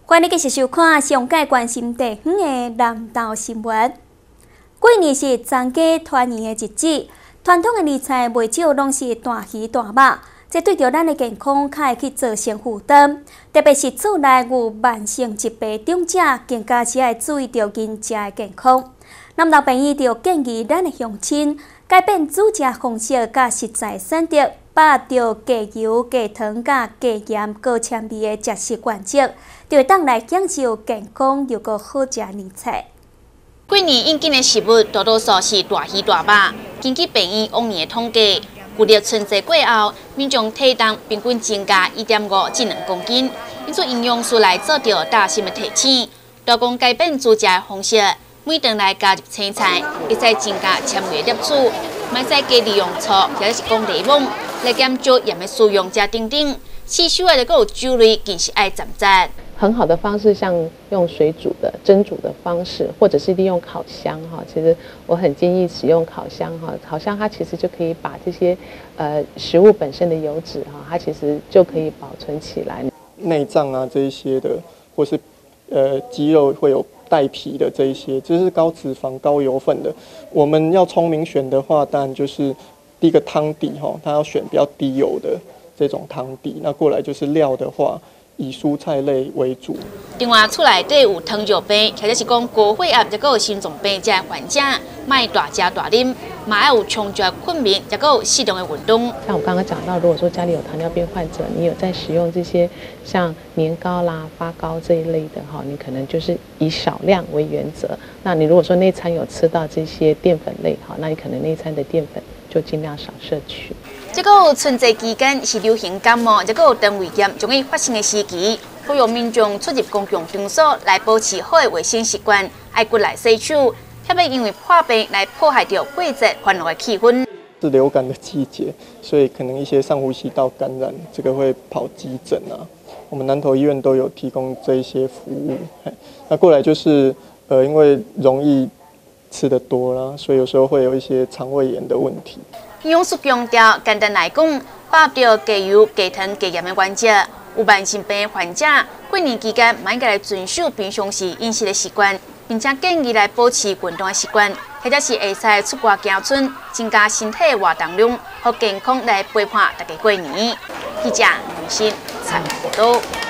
欢迎继续收看上界关心地方的南投新闻。过年是全家团圆的日子，传统的年菜袂少拢是大鱼大肉，这对着咱的健康较会去造成负担。特别是厝内有慢性疾病长者，更加是要注意着因家的健康。南投病院就建议咱的乡亲改变煮食方式，甲食材选择，把着低油、低糖、甲低盐、高纤维的食习惯者，就会当来享受健康又个好食年菜。 过年应景的食物多数是大鱼大肉。根据病院往年的统计，旧历春节过后，民众体重平均增加1.5至2公斤，因此营养师来做着大心的提醒，多讲改变煮食的方式，每顿来加入青菜，会使增加纤维摄取，莫使加利用醋或者是讲柠檬来减少盐的使用，加等等。吸收的还有酒类，更是爱giảm giảm。 很好的方式，像用水煮的、蒸煮的方式，或者是利用烤箱哈。其实我很建议使用烤箱哈。烤箱它其实就可以把这些食物本身的油脂哈，它其实就可以保存起来。 内脏啊这一些的，或是鸡肉会有带皮的这一些，就是高脂肪、高油分的。我们要聪明选的话，当然就是第一个汤底哈，它要选比较低油的这种汤底。那过来就是料的话，以蔬菜类为主。 另外，厝内底有糖尿病，或者是讲高血压，也有心脏病这患者，莫大食大啉，嘛要有充足的睡眠，也有适当的运动。 像我刚刚讲到，如果说家里有糖尿病患者，你有在使用这些像年糕啦、发糕这一类的哈，你可能就是以少量为原则。那你如果说那餐有吃到这些淀粉类哈，那你可能那一餐的淀粉就尽量少摄取。 这个春节期间是流行感冒，这个肠胃炎容易发生的时期，呼吁民众出入公共场所来保持好的卫生习惯，爱骨来洗手，特别因为破病来破坏掉过节欢乐的气氛。 是流感的季节，所以可能一些上呼吸道感染，这个会跑急诊啊。我们南投医院都有提供这一些服务。那过来就是因为容易吃得多啦，所以有时候会有一些肠胃炎的问题。 营养师强调，简单来讲，把握着低油、低糖、低盐的原则。有慢性病的患者，过年期间嘛应该来遵守平常时饮食的习惯，并且建议来保持运动的习惯，或者是会使出外行村，增加身体的活动量，和健康来陪伴大家过年。记者吴鑫采访报道。